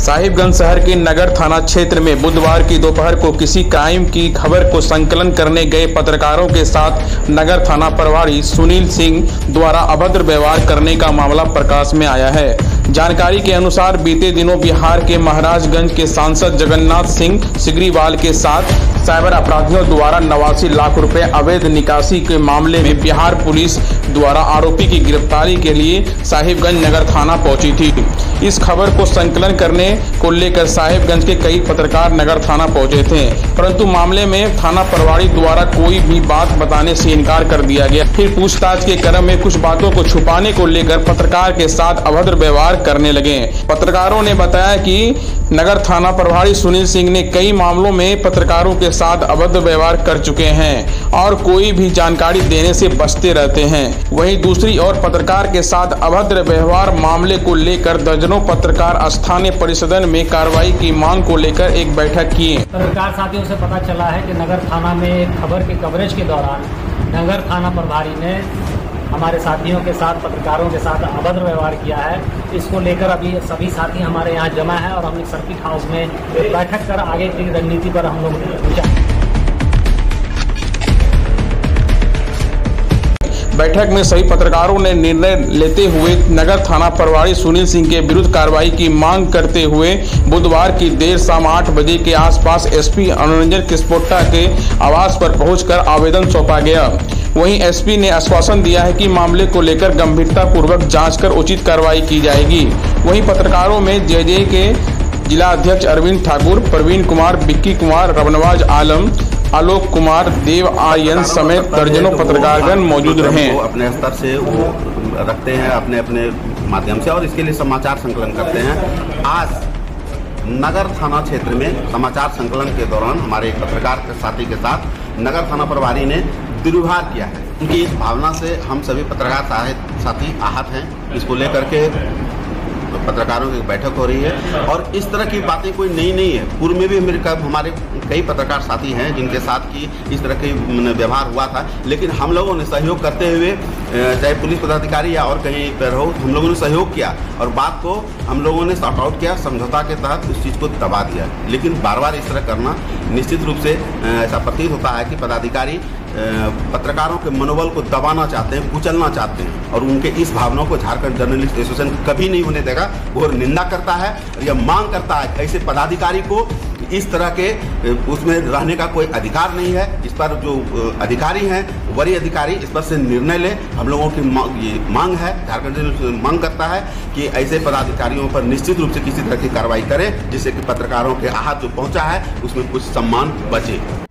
साहिबगंज शहर के नगर थाना क्षेत्र में बुधवार की दोपहर को किसी क्राइम की खबर को संकलन करने गए पत्रकारों के साथ नगर थाना प्रभारी सुनील सिंह द्वारा अभद्र व्यवहार करने का मामला प्रकाश में आया है। जानकारी के अनुसार बीते दिनों बिहार के महाराजगंज के सांसद जगन्नाथ सिंह सिग्रीवाल के साथ साइबर अपराधियों द्वारा 89 लाख रुपए अवैध निकासी के मामले में बिहार पुलिस द्वारा आरोपी की गिरफ्तारी के लिए साहिबगंज नगर थाना पहुंची थी। इस खबर को संकलन करने को लेकर साहिबगंज के कई पत्रकार नगर थाना पहुंचे थे, परंतु मामले में थाना प्रभारी द्वारा कोई भी बात बताने से इनकार कर दिया गया। फिर पूछताछ के क्रम में कुछ बातों को छुपाने को लेकर पत्रकार के साथ अभद्र व्यवहार करने लगे। पत्रकारों ने बताया कि नगर थाना प्रभारी सुनील सिंह ने कई मामलों में पत्रकारों के साथ अभद्र व्यवहार कर चुके हैं और कोई भी जानकारी देने से बचते रहते हैं। वहीं दूसरी ओर पत्रकार के साथ अभद्र व्यवहार मामले को लेकर दर्जनों पत्रकार स्थानीय परिसदन में कार्रवाई की मांग को लेकर एक बैठक किए। पत्रकार साथियों से पता चला है कि नगर थाना में खबर के कवरेज के दौरान नगर थाना प्रभारी ने हमारे साथियों के साथ पत्रकारों के साथ अभद्र व्यवहार किया है। इसको लेकर अभी सभी साथी हमारे यहाँ जमा है और हमने सर्किट हाउस में बैठक कर आगे की रणनीति पर हम लोग पूछा। बैठक में सभी पत्रकारों ने निर्णय लेते हुए नगर थाना प्रभारी सुनील सिंह के विरुद्ध कार्रवाई की मांग करते हुए बुधवार की देर शाम 8 बजे के आसपास एसपी अनुरंजन किस्पोट्टा के आवास पर पहुंचकर आवेदन सौंपा गया। वहीं एसपी ने आश्वासन दिया है कि मामले को लेकर गंभीरता पूर्वक जांच कर उचित कार्रवाई की जाएगी। वहीं पत्रकारों में जेजे के जिला अध्यक्ष अरविंद ठाकुर, प्रवीण कुमार, विक्की कुमार, रबनवाज आलम, आलोक कुमार, देव आर्यन समेत दर्जनों पत्रकारगण मौजूद रहे। अपने स्तर से वो रखते हैं अपने अपने माध्यम से और इसके लिए समाचार संकलन करते हैं। आज नगर थाना क्षेत्र में समाचार संकलन के दौरान हमारे पत्रकार के साथी के साथ नगर थाना प्रभारी ने दुर्व्यवहार किया है। उनकी इस भावना से हम सभी पत्रकार साथी आहत हैं। इसको लेकर के पत्रकारों की बैठक हो रही है और इस तरह की बातें कोई नई नहीं है। पूर्व में भी हमारे कई पत्रकार साथी हैं जिनके साथ की इस तरह की व्यवहार हुआ था, लेकिन हम लोगों ने सहयोग करते हुए चाहे पुलिस पदाधिकारी या और कहीं पर हो, हम लोगों ने सहयोग किया और बात को हम लोगों ने सॉर्ट आउट किया, समझौता के तहत उस चीज़ को दबा दिया। लेकिन बार बार इस तरह करना निश्चित रूप से ऐसा प्रतीत होता है कि पदाधिकारी पत्रकारों के मनोबल को दबाना चाहते हैं, कुचलना चाहते हैं और उनके इस भावनाओं को झारखंड जर्नलिस्ट एसोसिएशन कभी नहीं होने देगा। वो निंदा करता है और यह मांग करता है ऐसे पदाधिकारी को इस तरह के उसमें रहने का कोई अधिकार नहीं है। इस पर जो अधिकारी हैं, वरीय अधिकारी, इस पर से निर्णय ले। हम लोगों की ये मांग है, झारखंड मांग करता है कि ऐसे पदाधिकारियों पर निश्चित रूप से किसी तरह की कार्रवाई करें जिससे कि पत्रकारों के आहत जो पहुंचा है उसमें कुछ सम्मान बचे।